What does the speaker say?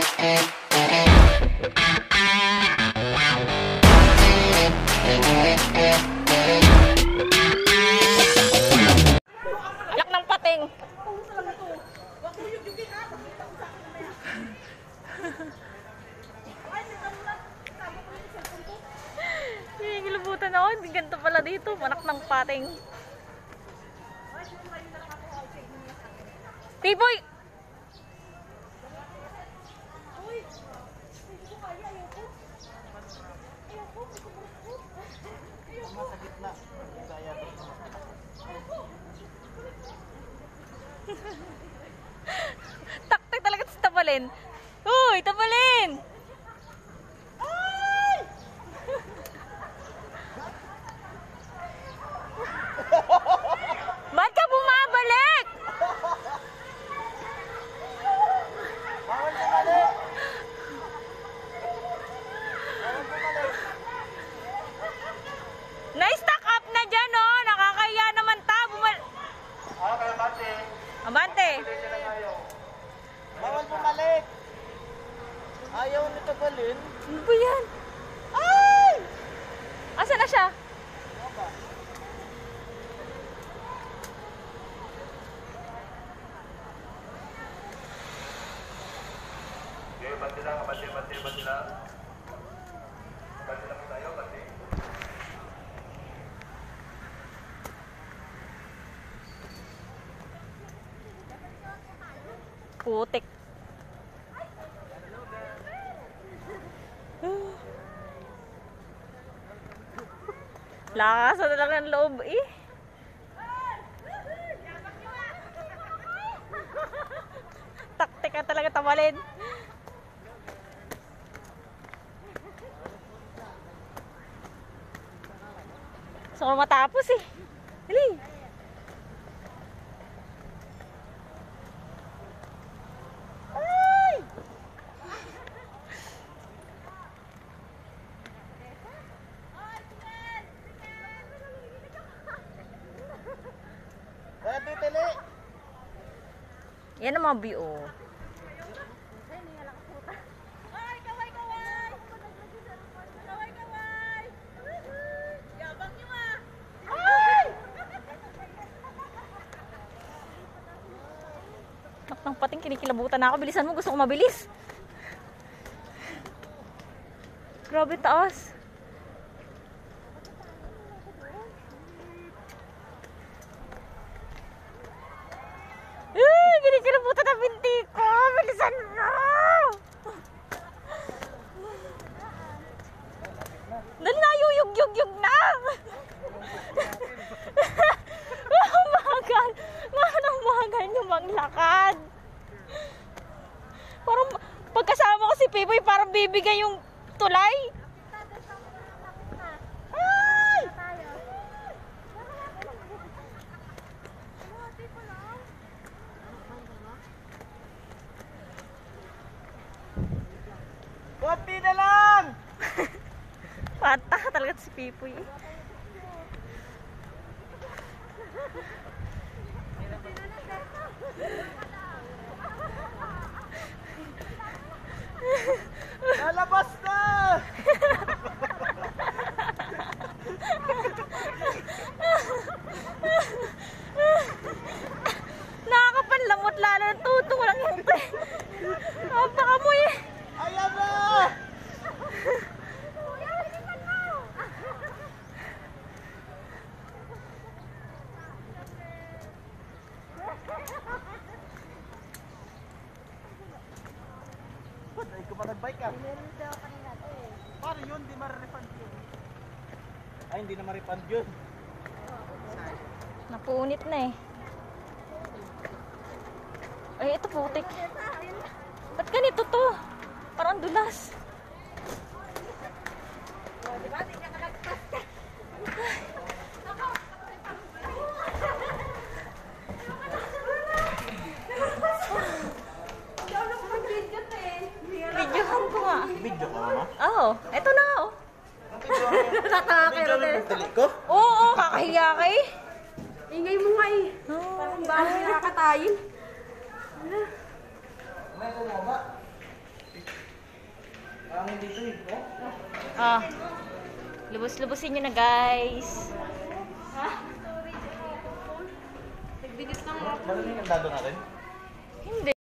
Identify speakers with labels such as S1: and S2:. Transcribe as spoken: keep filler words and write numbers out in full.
S1: Lak ng pating. Gilubutan ako, hindi ganito pala dito. Manak ng pating. Pipoy! Taktik talaga sa tapalin. Uy, tapalin! Ay! Ba't ka bumabalik?
S2: Bawal bumalik! Bawal bumalik!
S1: Na-stack up na dyan, oh. Nakakaya naman ta. Bumal...
S2: Ah, kaya mati.
S1: Abante.
S2: Bawal bumalik! Ayaw nito balin.
S1: Ano ba yan? Ay! Asa na siya?
S2: Okay, bati lang, bati, bati, bati lang. Bati lang tayo, bati.
S1: Putik. Lakas na lang ng loob eh. Taktik ka talaga tamalin. Gusto ko matapos eh. Dali. Ay!
S2: Kaya titili!
S1: Yan ang mga B O.
S3: Ay, kaway, kaway! Kaway, kaway! Yabang niyo ah!
S1: Ay! Nak ng pating kinikilabutan na ako. Bilisan mo, gusto ko mabilis. Grabe taas. Ay, kinikilabutan na binti ko. Bilisan mo. Dahil na, yuyug-yug-yug na. Mahagal. Manang mahagal niyo maglakad. Parang pagkasama ko si Pipoy, parang bibigay yung tulay. Ay!
S2: Konti na lang!
S1: Pata talaga si Pipoy.
S2: Lalabas na!
S1: Nakakapanlamot lalo ng tutong lang yung te. Napakamoy eh.
S2: Ayan na! Ba't ay ko pa nag-bike ka? Paano yun? Di ma-refund yun. Ay, hindi na ma-refund yun.
S1: Napunit na eh. Ay, ito putik. Ba't ganito to? Parang dulas.
S3: Diba? Di ka nagpas ka.
S1: Videohan ko nga.
S2: Video ka mama?
S1: Oo, eto na oh.
S2: Video mo yung tali ko?
S1: Oo, oo, kakahiya ka eh.
S3: Ingay mo nga eh. Parang bahay nakakatayin.
S2: Meron mo ba? Hangin dito eh. Oh.
S1: Ah. Lubos-lubosin nyo na, guys.
S3: Nagbigit lang ako.
S2: Malamig ang dado natin.
S1: Hindi.